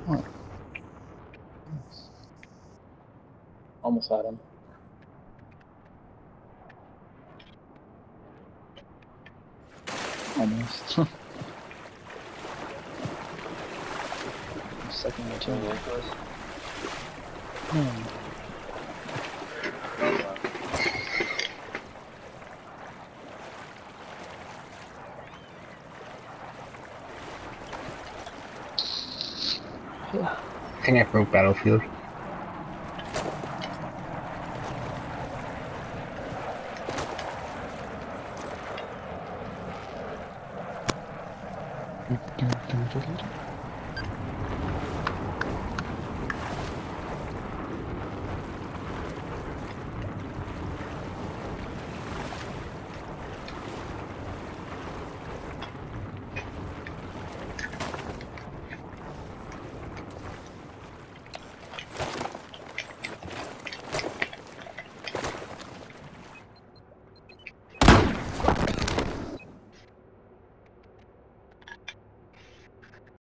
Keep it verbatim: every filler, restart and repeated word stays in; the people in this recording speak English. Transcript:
Oh. Almost had him. Almost. Second or two. Hmm. Yeah. I think I broke Battlefield. Dun, dun, dun, dun, dun.